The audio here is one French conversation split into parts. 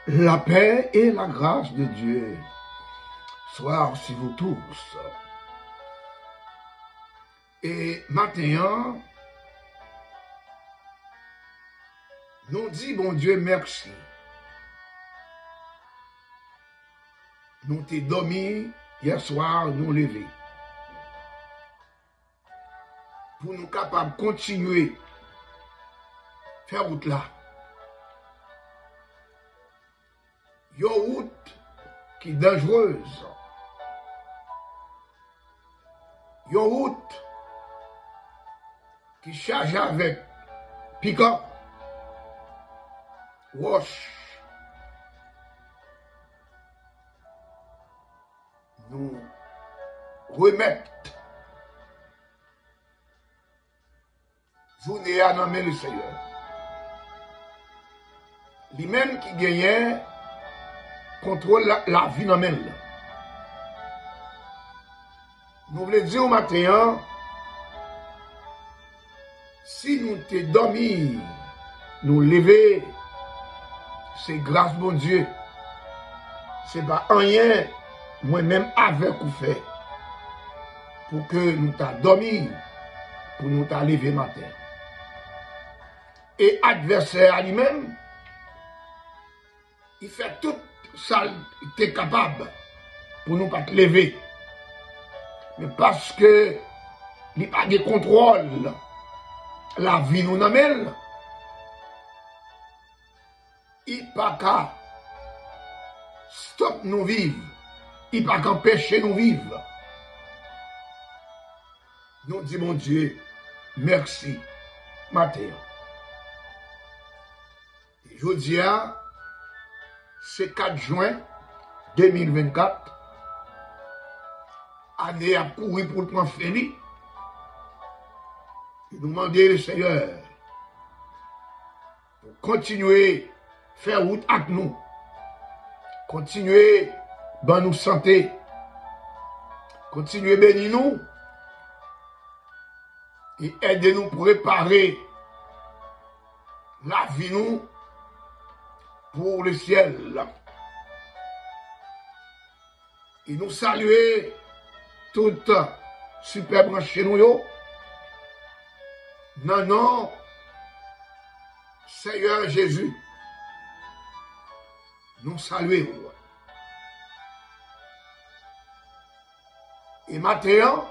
La paix et la grâce de Dieu soient sur vous tous. Et maintenant, nous disons, bon Dieu, merci. Nous t'es dormi, hier soir, nous lever. Pour nous capables de continuer à faire route là. Une route qui est dangereuse. Une route qui charge avec pick-up, wash. Nous remettre journée à nommer le Seigneur. Lui-même qui gagnait contrôle la vie dans la. Nous voulons dire au matin, si nous t'es dormi, nous lever, c'est grâce bon Dieu. C'est pas rien, moi-même avec ou fait, pour que nous t'a dormi, pour nous t'a levé matin. Et adversaire lui-même, il fait tout ça, il est capable pour nous pas te lever. Mais parce que il n'a pas de contrôle, la vie nous n'amène, il n'a pas qu'à stop nous vivre, il n'a pas qu'à empêcher nous vivre. Nous disons, mon Dieu, merci, matin. Je dis, c'est 4 juin 2024. Année à courir pour le point fini. Et nous demander le Seigneur pour continuer à faire route avec nous. Continuer dans nous santé. Continuer à bénir nous. Et aider nous pour préparer la vie nous pour le ciel. Et nous saluer toute super branché nous yo. Non, non, Seigneur Jésus, nous saluons. Et maintenant,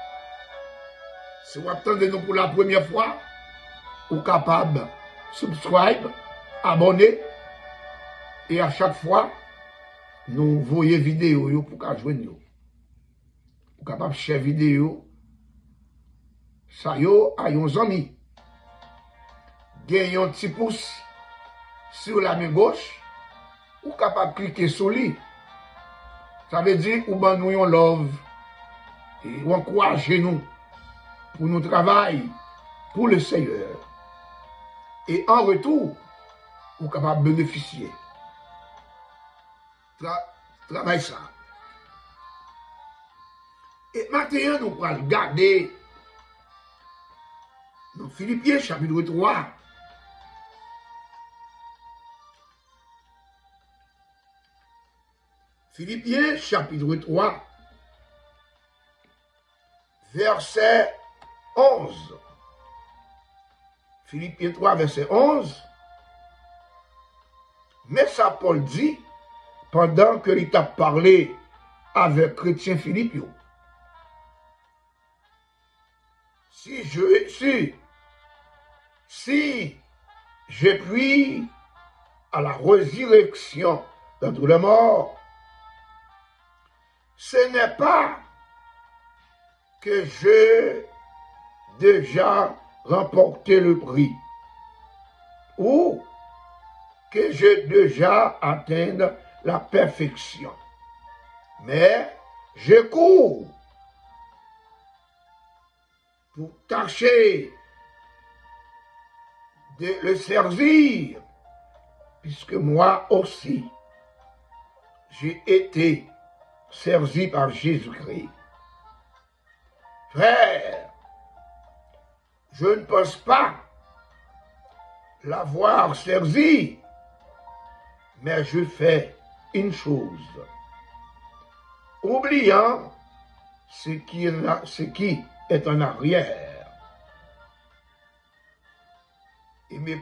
si vous attendez nous pour la première fois, vous êtes capable de subscribe, abonner, et à chaque fois, nous voyons vidéo pour qu'à joindre nous. Vous êtes capable de share vidéo. Ça yo a yon zami. Gagne un petit pouce sur la main gauche. Ou capable de cliquer sur lui. Ça veut dire ou ban nous yon love. Et ou encourager nous pour nous travailler pour le Seigneur. Et en retour, ou capable de bénéficier. Travaille ça. Et maintenant, nous allons regarder dans Philippiens chapitre 3. Philippiens chapitre 3, verset 11. Philippiens 3, verset 11. Mais ça, Paul dit, pendant que il t'a parlé avec chrétien Philippe, si je puis à la résurrection d'entre les morts, ce n'est pas que j'ai déjà remporté le prix ou que j'ai déjà atteint la perfection, mais je cours pour tâcher de le servir, puisque moi aussi, j'ai été servi par Jésus-Christ. Frère, je ne pense pas l'avoir servi, mais je fais une chose, oubliant ce qui est en arrière, mais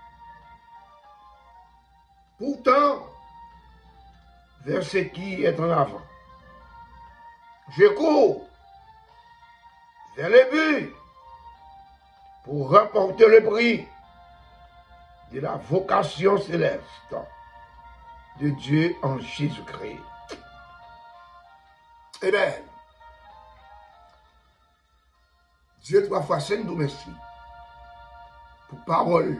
pourtant vers ce qui est en avant. Je cours vers le but pour remporter le prix de la vocation céleste de Dieu en Jésus-Christ. Eh bien, Dieu 3 fois saint nous merci pour parole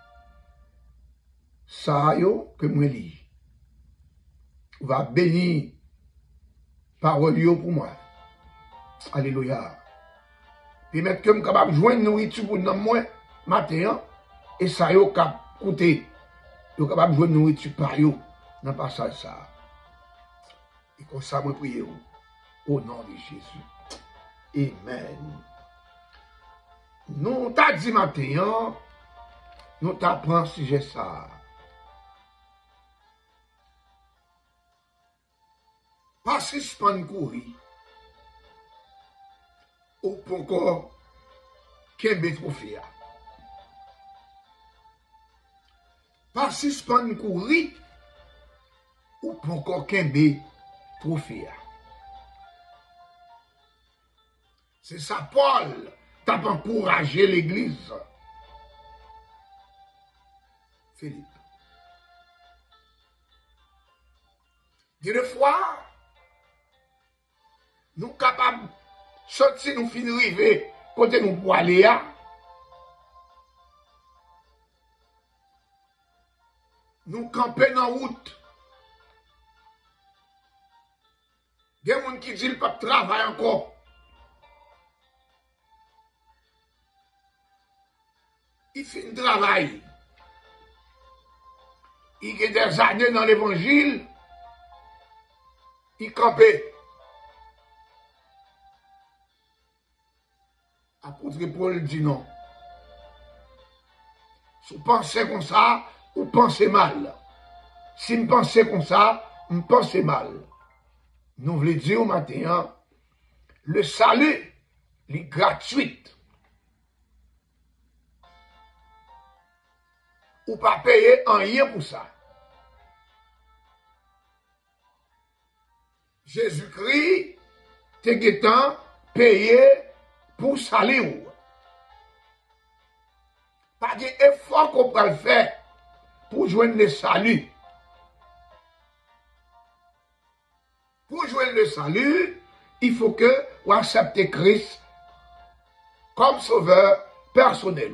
ça yo que moi lis. Va bénir parole yo pour moi. Alléluia. Puis mettre que je suis capable de joindre nourriture pour nous moi matin et ça yo cap coûter. Yo capable de joindre nourriture par yo dans passage ça. Et comme ça moi prier au nom de Jésus. Amen. Nous t'a dit matin, nous t'apprend sujet ça. Pas suspendre courir. Ou pourquoi qu'un trophée. Pas suspendre courir. Ou pourquoi qu'un trophée. C'est ça, Paul t'a encouragé l'église. Philippe. Des fois, nous sommes capables de sortir, nous finir arriver côté nous pour aller là. Nous camper dans la route. Il y a des gens qui disent qu'ils ne peuvent pas travailler encore. Il fait un travail. Il y a des années dans l'évangile. Il campait. Apôtre Paul dit non. Si vous pensez comme ça, vous pensez mal. Si vous pensez comme ça, vous pensez mal. Nous voulons dire au matin, le salut est gratuit. Ou pas payer rien pour ça. Jésus-Christ t'es payé pour salir. Pas d'effort qu'on peut faire pour joindre le salut. Pour joindre le salut, il faut que vous acceptez Christ comme sauveur personnel.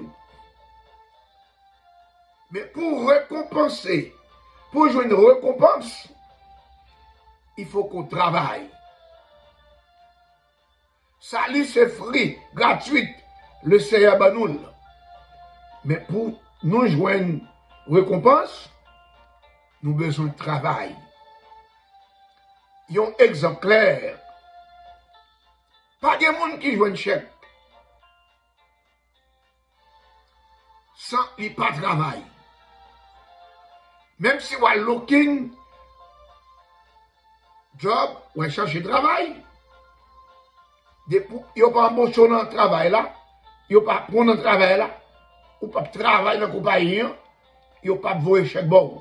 Mais pour récompenser, pour jouer une récompense, il faut qu'on travaille. Salut, c'est free, gratuit, le Seigneur Banoul. Mais pour nous jouer une récompense, nous avons besoin de travail. Il y a un exemple clair. Pas de monde qui joue un chèque sans il pas travail. Même si vous avez looking job, vous cherchez travail, vous n'avez pas embauché dans le travail là, vous n'avez pas pris dans le travail là, vous n'avez pas travailler dans la compagnie, vous n'avez pas voyer chèque bon.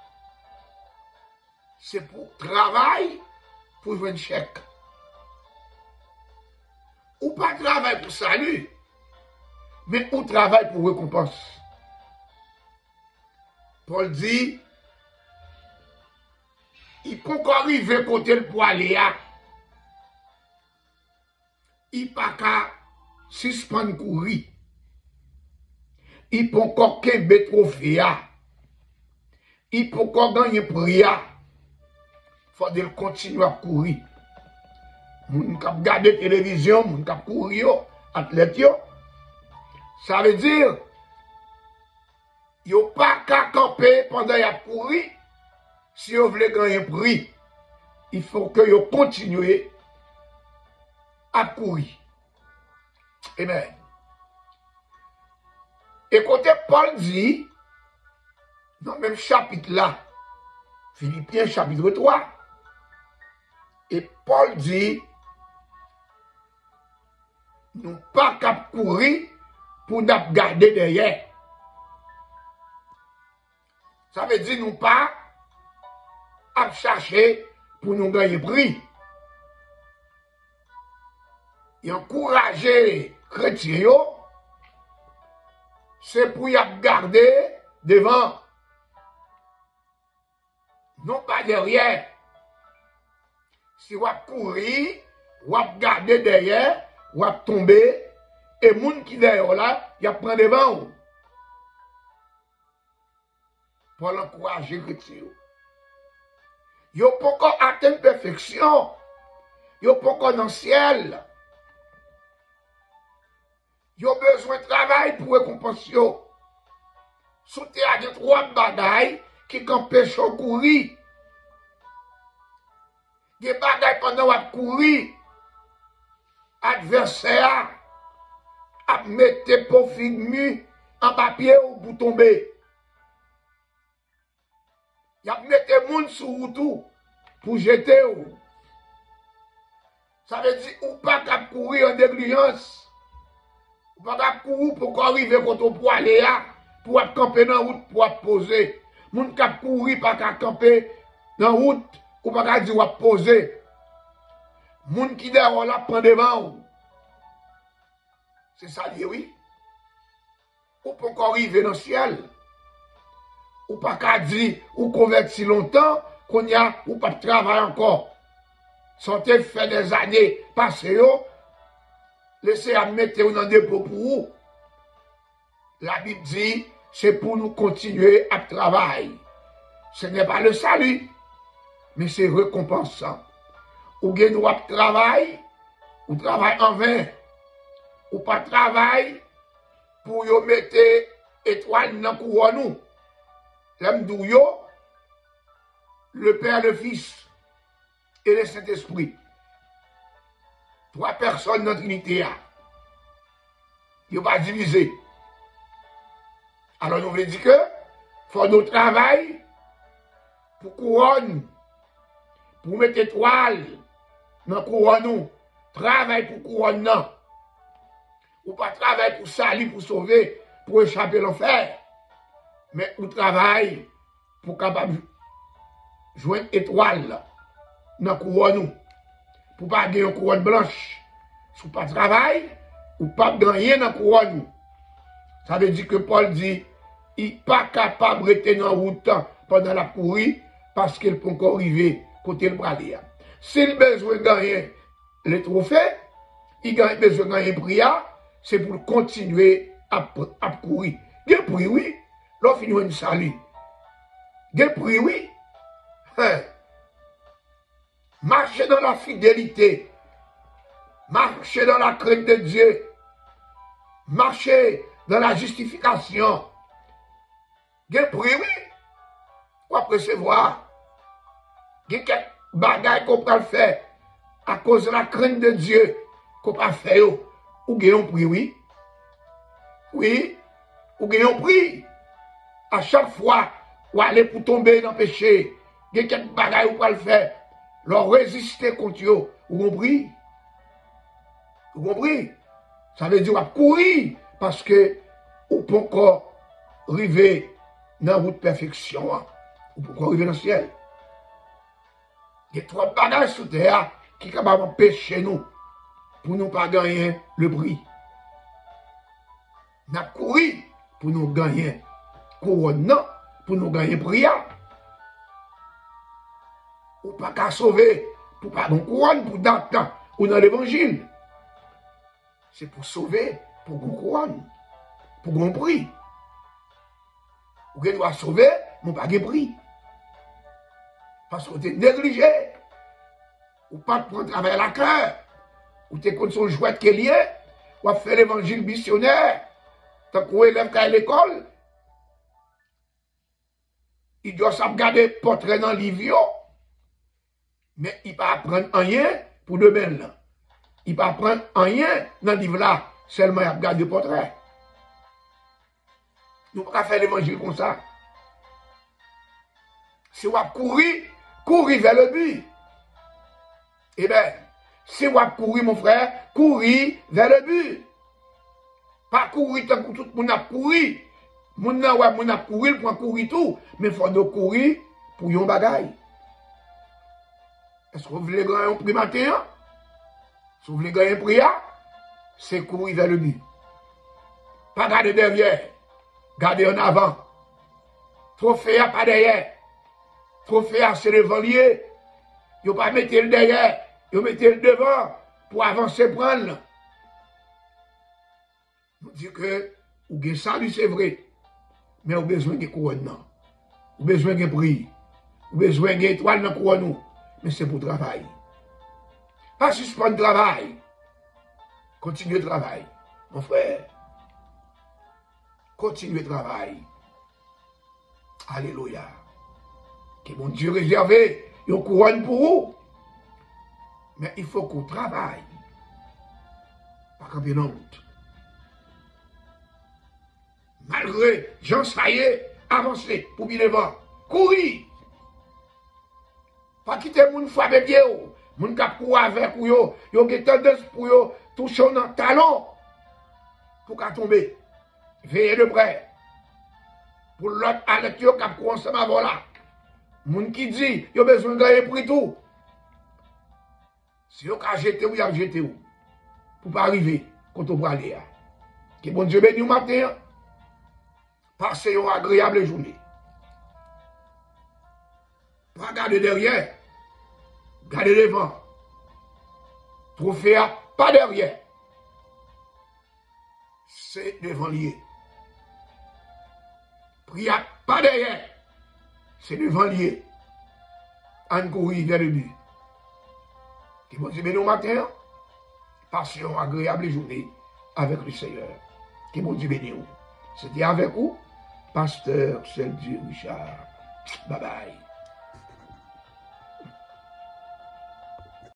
C'est pour travail, pour jouer un chèque. Ou pas travail pour salut, mais ou travail pour récompense. Paul dit, il peut encore arriver côté le poil là. Il pas qu'à suspendre courir. Il peut encore qu'un trophée. Il peut encore gagner prix. Il faut continuer à courir. Moun kap gade télévision, moun kap courir, athlète yo. Ça veut dire, yo pas qu'à camper pendant y a courir. Si vous voulez gagner un prix, il faut que vous continuez à courir. Amen. Écoutez, Paul dit, dans le même chapitre là, Philippiens chapitre 3. Et Paul dit, nous pas qu'à courir pour nous garder derrière. Ça veut dire nous pas à chercher pour nous gagner prix. Et encourager chrétiens, c'est pour y garder devant, non pas derrière. Si vous courir, vous garder derrière, vous tomber, et les gens qui derrière là, ils prennent devant. Pour l'encourager chrétien. Ils n'ont pas encore atteint la perfection. Ils n'ont pas encore dans le ciel. Ils ont besoin de travail pour récompenser. Sous terre de 3 bagailles qui empêchent de courir. Des bagailles pendant que vous courir. Adversaire a mettre pour figmu en papier ou pour tomber. Il a mis des gens sur route pour jeter. Ça veut dire ou pas qu'à courir en négligence. Ou pas qu'à courir pour arriver quand on peut aller là, pour camper dans la route, pour poser. Moun qu'à courir pas qu'à camper dans la route, ou pas qu'à dire ou poser. Moun qui derrière là prend devant. C'est ça, oui. Ou pas qu'on arrive dans le ciel. Ou pas qu'à dire, ou converti longtemps, qu'on y a, ou pas de travail encore. Santé fait des années passées, laissez à mettre dans des dépôt pour vous. La Bible dit, c'est pour nous continuer à travailler. Ce n'est pas le salut, mais c'est récompensant. Ou bien nous travail, ou travail en vain, ou pas travail pour vous mettre étoile dans le couronne. L'Amdouyo, le Père, le Fils et le Saint-Esprit. 3 personnes dans la Trinité. Ils n'ont pas divisé. Alors, nous voulons dire que faut nous travailler pour couronne, pour mettre étoile dans la couronne. Travail pour couronne, non. Ou pas travail pour salir, pour sauver, pour échapper l'enfer. Mais on travaille pour capable jouer une étoile dans la couronne. Pour pas gagner une couronne blanche. Si vous pas travail, ou pas gagner dans la couronne. Ça veut dire que Paul dit, il n'est pas capable de rester dans la route pendant la courir parce qu'il peut encore arriver côté le bras. S'il a besoin de gagner les trophées, il a besoin de gagner le prix, c'est pour continuer à courir. Il y a un prix, oui. L'on finit une salut. Des prix, oui. Marcher dans la fidélité. Marcher dans la crainte de Dieu. Marcher dans la justification. Des prix, oui. On va recevoir. Il y a quelques bagailles qu'on peut faire à cause de la crainte de Dieu qu'on peut faire. Ou gagnons un prix, oui. Oui. Ou gagnons un prix. À chaque fois, ou aller pour tomber dans le péché, il y a quelques bagailles ou pas le faire, leur résister contre eux. Vous comprenez? Vous comprenez? Ça veut dire courir parce que vous pouvez encore arriver dans votre perfection. Vous pouvez encore arriver dans le ciel. Il y a 3 bagages sous terre qui sont capables d'empêcher nous pour ne pas gagner le prix. Nous avons couru pour nous gagner couronne, non, pour nous gagner prière. Ou pas qu'à sauver, pour pas nous couronne, pour dans le temps, ou dans l'évangile. C'est pour sauver, pour nous couronne, pour nous prix. Ou qu'on doit sauver, mais pas de prix. Parce que tu es négligé. Ou pas de prendre travail à la cœur. Ou tu es contre son jouet qui est lié. Ou à faire l'évangile missionnaire. Tant qu'on élève à l'école. Il doit regarder portrait dans le livre, mais il ne va pas apprendre rien pour demain. Là. Il ne va pas apprendre rien dans le livre là, seulement il regarde le portrait. Nous ne pouvons pas faire l'évangile comme ça. Si vous courir, courir vers le but. Eh bien, si vous courir, mon frère, courir vers le but. Pas courir tant que tout le monde a couru. Moun a couru pour courir tout. Mais il faut nous courir pour yon bagaille. Est-ce que vous voulez gagner un prix matin? Si vous voulez gagner un prix, c'est courir vers le but. Pas garder derrière. Garder en avant. Trophée pas derrière. Trophée c'est devant lié. Vous pas mettre le derrière. Vous mettez le devant pour avancer prendre. Vous dites que vous avez salut, c'est vrai. Mais vous avez besoin de couronne. Vous avez besoin de prix. Vous avez besoin d'étoiles dans la couronne. Mais c'est pour le travail. Pas suspendre le travail. Continuez le travail. Mon frère. Continuez le travail. Alléluia. Que mon Dieu réservé une couronne pour vous. Mais il faut qu'on travaille. Pas comme une honte. Malgré Jean Saillé, avancez pour bien devant. Courir. Pas quitter mon femme de pied. Mon cap courir avec vous. Yo avez tendance pour yo toucher dans le talon. Pour qu'à tomber. Veillez de près. Pour l'autre avec yo cap courir ensemble avant là. Moun qui dit, yo besoin de gagner prix tout. Si yo ka jeter ou, y a jeter ou. Pour pas arriver quand on va aller. Que bon Dieu bénisse au matin. Passez une agréable journée. Pas garder derrière. Garder devant. Trophée pas derrière. C'est devant lié. Prière pas derrière. C'est devant lié. En courir vers le but. Que bon Dieu bénisse au matin. Passez une agréable journée avec le Seigneur. Que bon Dieu bénisse. C'était avec vous, Pasteur Sergio Richard. Bye bye.